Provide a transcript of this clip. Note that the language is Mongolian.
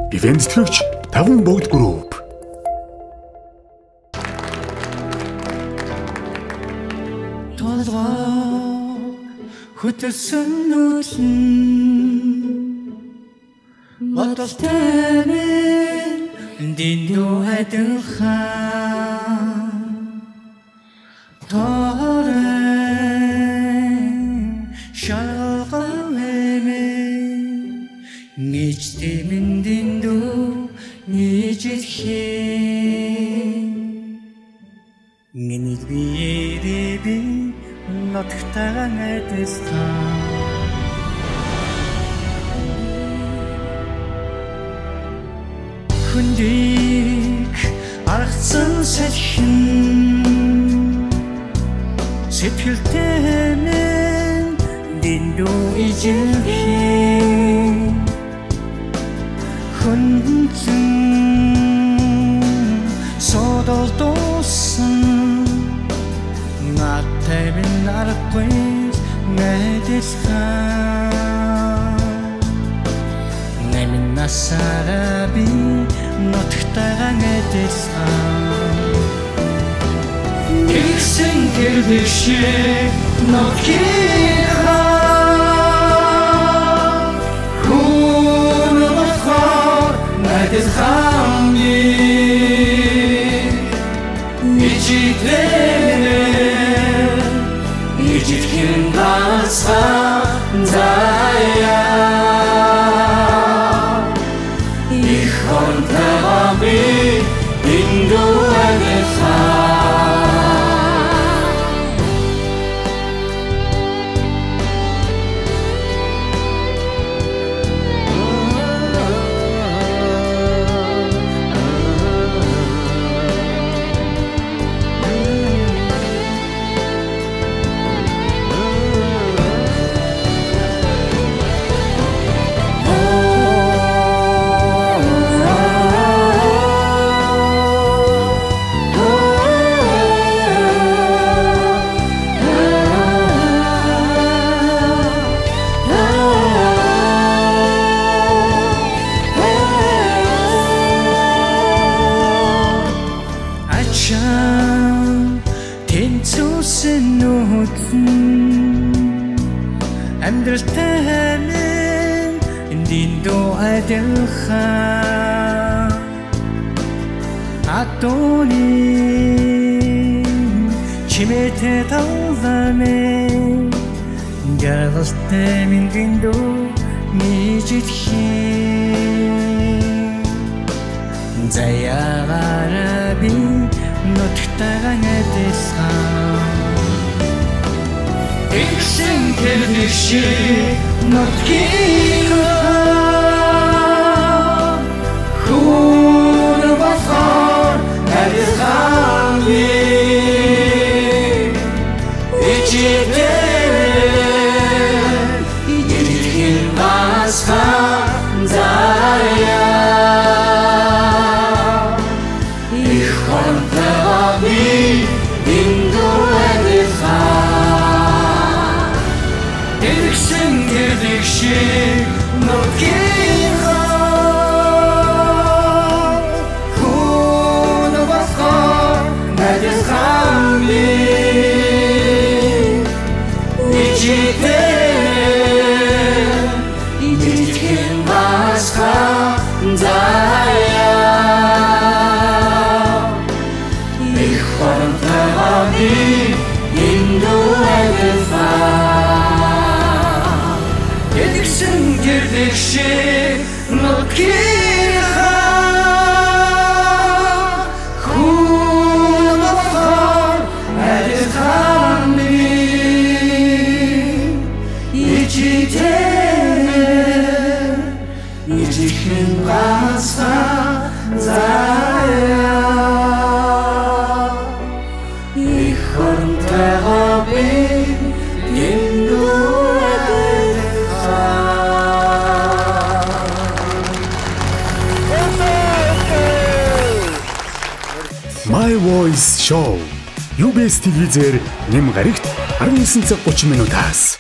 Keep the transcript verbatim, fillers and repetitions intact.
Ивент тэтгэгч Таван Богд Групп. Хөтөлсөн нүдэн Баталтанын Диндүү адилхан Торын Шалгавэмэн Нийчдэмэн диндүү Нийжидхэн Миний биерэби Нотхтаан эдэстан Хүндийг аргацсан салхин Сэтгэлтэнэн дэндүү ижилхэн Хүндэн содолдосон Натайвэн аргагүй мэдэлхэн Нэмэн насаараа би нотхтайгаа мэдэлхэн Ирсэн гэрдэг шиг нотхихан Хүн болохоор мэдэлхэн Ичитэнэ Ичитхэн басха зая Их онтагами Диндүү Тэнцүүсэн нүдэн Амьдралтэнэн Диндүү адилхан Атоны Чимээтэй тавланы Галалтэмэн диндүү нийжидхэн Заяагаараа би Нотхтайгаа мэдэлхэн Ирсэн гэрдэг шиг нотхихан Хүн болохоор адилхан Ичитэнэ Ичитхэн басха зая Их онтагами Диндүү адилхан Ирсэн гэрдэг шиг нотхихан Хүн болохоор адилхан Ичитэнэ Ичитхэн басха зая Их онтагами Диндүү адилхан Ирсэн гэрдэг шиг нотхихан Хүн болохоор адилхан Ичитэнэ Ичитхэн басха зая Их онтагами Диндүү My Voice Show. ю би эс телевизээр нэм гарагт арван нисэн цаг гучин минутаас